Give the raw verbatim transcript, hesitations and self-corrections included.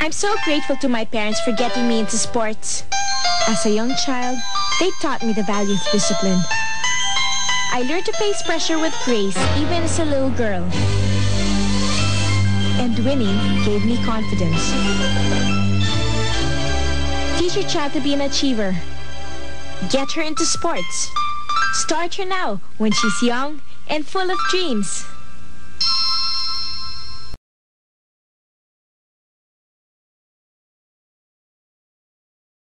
I'm so grateful to my parents for getting me into sports. As a young child, they taught me the value of discipline. I learned to face pressure with grace, even as a little girl. And winning gave me confidence. Teach your child to be an achiever. Get her into sports. Start her now when she's young and full of dreams.